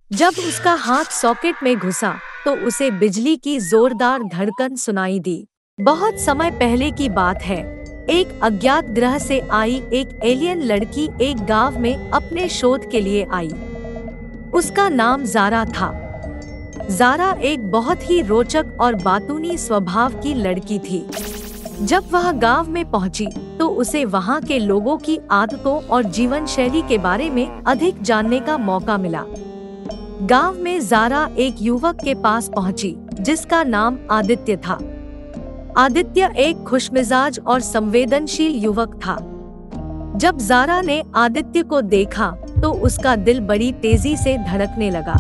जब उसका हाथ सॉकेट में घुसा तो उसे बिजली की जोरदार धड़कन सुनाई दी। बहुत समय पहले की बात है। एक अज्ञात ग्रह से आई एक एलियन लड़की एक गांव में अपने शोध के लिए आई। उसका नाम ज़ारा था। ज़ारा एक बहुत ही रोचक और बातूनी स्वभाव की लड़की थी। जब वह गांव में पहुंची तो उसे वहां के लोगों की आदतों और जीवन शैली के बारे में अधिक जानने का मौका मिला। गांव में ज़ारा एक युवक के पास पहुंची जिसका नाम आदित्य था। आदित्य एक खुशमिजाज और संवेदनशील युवक था। जब ज़ारा ने आदित्य को देखा तो उसका दिल बड़ी तेजी से धड़कने लगा।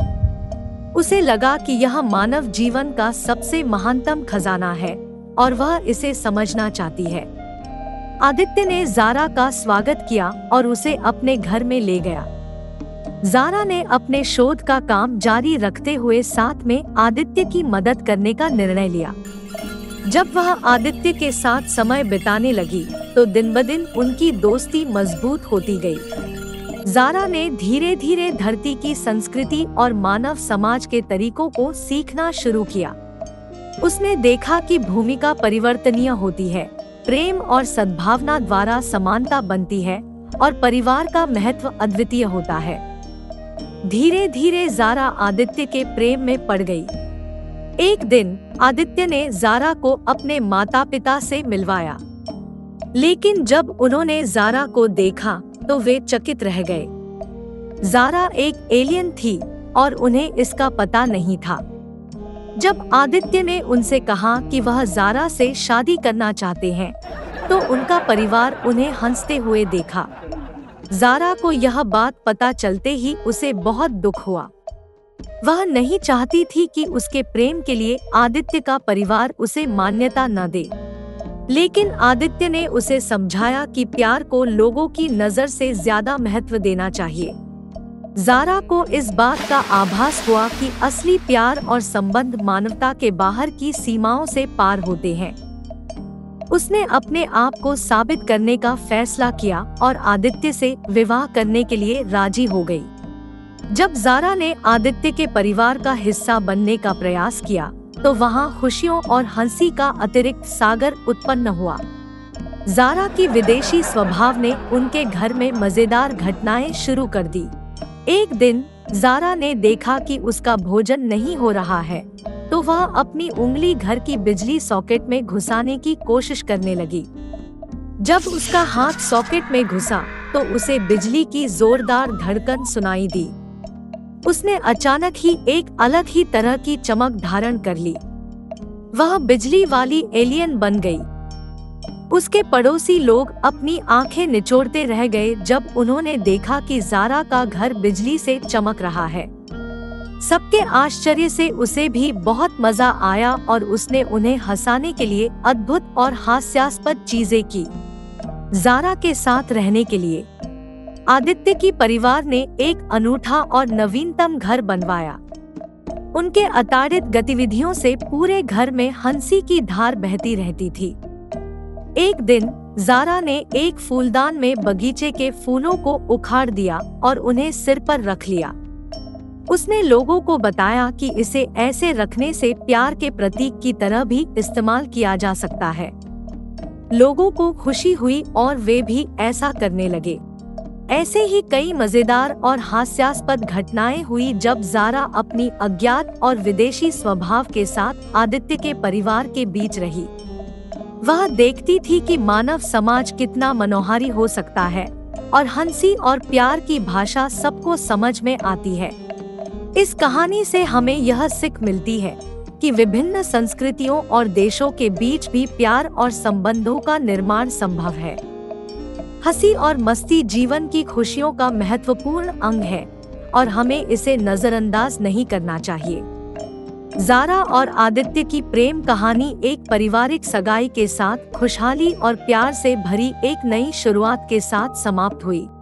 उसे लगा कि यह मानव जीवन का सबसे महानतम खजाना है और वह इसे समझना चाहती है। आदित्य ने ज़ारा का स्वागत किया और उसे अपने घर में ले गया। ज़ारा ने अपने शोध का काम जारी रखते हुए साथ में आदित्य की मदद करने का निर्णय लिया। जब वह आदित्य के साथ समय बिताने लगी तो दिन ब दिन उनकी दोस्ती मजबूत होती गई। ज़ारा ने धीरे धीरे धरती की संस्कृति और मानव समाज के तरीकों को सीखना शुरू किया। उसने देखा कि भूमिका परिवर्तनीय होती है, प्रेम और सद्भावना द्वारा समानता बनती है और परिवार का महत्व अद्वितीय होता है। धीरे धीरे ज़ारा आदित्य के प्रेम में पड़ गई। एक दिन आदित्य ने ज़ारा को अपने माता पिता से मिलवाया, लेकिन जब उन्होंने ज़ारा को देखा तो वे चकित रह गए। ज़ारा एक एलियन थी और उन्हें इसका पता नहीं था। जब आदित्य ने उनसे कहा कि वह ज़ारा से शादी करना चाहते हैं तो उनका परिवार उन्हें हंसते हुए देखा। ज़ारा को यह बात पता चलते ही उसे बहुत दुख हुआ। वह नहीं चाहती थी कि उसके प्रेम के लिए आदित्य का परिवार उसे मान्यता न दे, लेकिन आदित्य ने उसे समझाया कि प्यार को लोगों की नज़र से ज्यादा महत्व देना चाहिए। ज़ारा को इस बात का आभास हुआ कि असली प्यार और संबंध मानवता के बाहर की सीमाओं से पार होते हैं। उसने अपने आप को साबित करने का फैसला किया और आदित्य से विवाह करने के लिए राजी हो गई। जब ज़ारा ने आदित्य के परिवार का हिस्सा बनने का प्रयास किया तो वहां खुशियों और हंसी का अतिरिक्त सागर उत्पन्न हुआ। ज़ारा की विदेशी स्वभाव ने उनके घर में मजेदार घटनाएं शुरू कर दी। एक दिन ज़ारा ने देखा कि उसका भोजन नहीं हो रहा है तो वह अपनी उंगली घर की बिजली सॉकेट में घुसाने की कोशिश करने लगी। जब उसका हाथ सॉकेट में घुसा तो उसे बिजली की जोरदार धड़कन सुनाई दी। उसने अचानक ही एक अलग ही तरह की चमक धारण कर ली। वह बिजली वाली एलियन बन गई। उसके पड़ोसी लोग अपनी आंखें निचोड़ते रह गए जब उन्होंने देखा कि ज़ारा का घर बिजली से चमक रहा है। सबके आश्चर्य से उसे भी बहुत मजा आया और उसने उन्हें हंसाने के लिए अद्भुत और हास्यास्पद चीजें की। ज़ारा के साथ रहने के लिए आदित्य की परिवार ने एक अनूठा और नवीनतम घर बनवाया। उनके अताड़ित गतिविधियों से पूरे घर में हंसी की धार बहती रहती थी। एक दिन ज़ारा ने एक फूलदान में बगीचे के फूलों को उखाड़ दिया और उन्हें सिर पर रख लिया। उसने लोगों को बताया कि इसे ऐसे रखने से प्यार के प्रतीक की तरह भी इस्तेमाल किया जा सकता है। लोगों को खुशी हुई और वे भी ऐसा करने लगे। ऐसे ही कई मजेदार और हास्यास्पद घटनाएं हुई जब ज़ारा अपनी अज्ञात और विदेशी स्वभाव के साथ आदित्य के परिवार के बीच रही। वह देखती थी कि मानव समाज कितना मनोहारी हो सकता है और हंसी और प्यार की भाषा सबको समझ में आती है। इस कहानी से हमें यह सीख मिलती है कि विभिन्न संस्कृतियों और देशों के बीच भी प्यार और संबंधों का निर्माण संभव है। हंसी और मस्ती जीवन की खुशियों का महत्वपूर्ण अंग है और हमें इसे नजरअंदाज नहीं करना चाहिए। ज़ारा और आदित्य की प्रेम कहानी एक पारिवारिक सगाई के साथ खुशहाली और प्यार से भरी एक नई शुरुआत के साथ समाप्त हुई।